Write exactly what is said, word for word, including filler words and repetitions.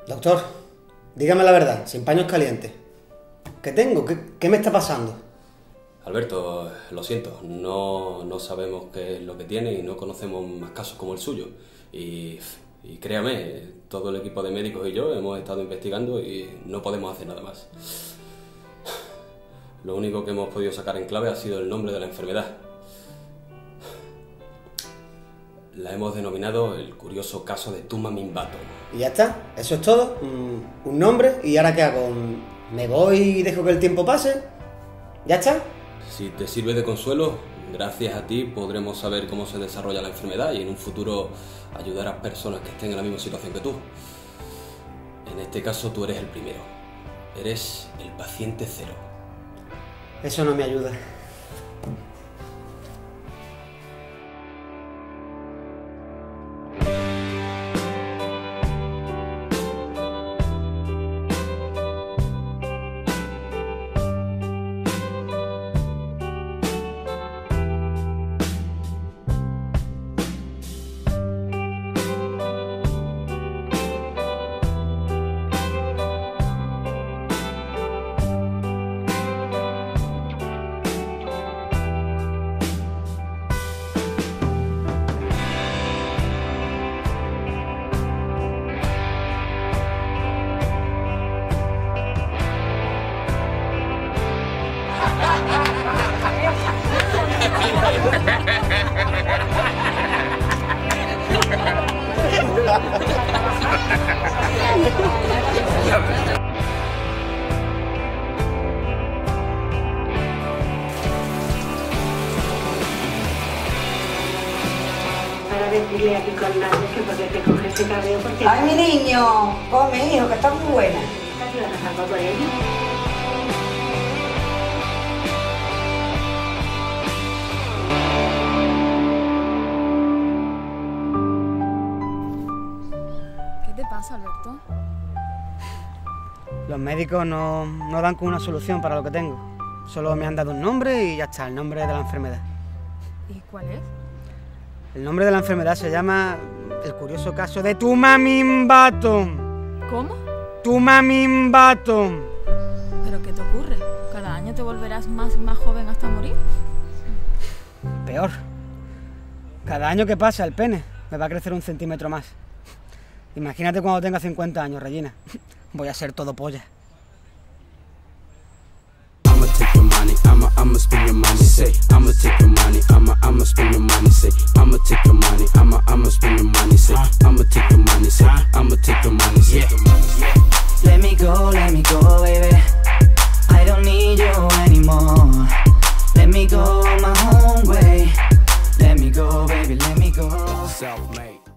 Doctor, dígame la verdad, sin paños calientes. ¿Qué tengo? ¿Qué, qué me está pasando? Alberto, lo siento, no, no sabemos qué es lo que tiene y no conocemos más casos como el suyo. Y, y créame, todo el equipo de médicos y yo hemos estado investigando y no podemos hacer nada más. Lo único que hemos podido sacar en clave ha sido el nombre de la enfermedad. La hemos denominado el curioso caso de Tuma Mimbato. ¿Y ya está? ¿Eso es todo? ¿Un, un nombre? ¿Y ahora qué hago? ¿Me voy y dejo que el tiempo pase? ¿Ya está? Si te sirve de consuelo, gracias a ti podremos saber cómo se desarrolla la enfermedad y en un futuro ayudar a personas que estén en la misma situación que tú. En este caso tú eres el primero. Eres el paciente cero. Eso no me ayuda. Para decirle aquí con Nadia que porque te coge ese cabello porque... Ay, mi niño, come, hijo, que está muy buena. ¿Te vas a pasar por ella? ¿Qué te pasa, Alberto? Los médicos no, no dan con una solución para lo que tengo. Solo me han dado un nombre y ya está, el nombre de la enfermedad. ¿Y cuál es? El nombre de la enfermedad se llama el curioso caso de Tuma Mimbato. ¿Cómo? Tuma Mimbato. ¿Pero qué te ocurre? ¿Cada año te volverás más y más joven hasta morir? Peor. Cada año que pasa el pene me va a crecer un centímetro más. Imagínate cuando tenga cincuenta años, Regina. Voy a ser todo polla. I'ma take your money, I'ma, I'ma spend your money, say, I'ma take your money, I'ma, I'ma spend your money, say, I'ma take your money, I'ma, I'ma spend your money, say, I'ma take your money, say, I'ma take your money, say, Let me go, let me go, baby. I don't need you anymore. Let me go my own way. Let me go, baby, let me go. self-made.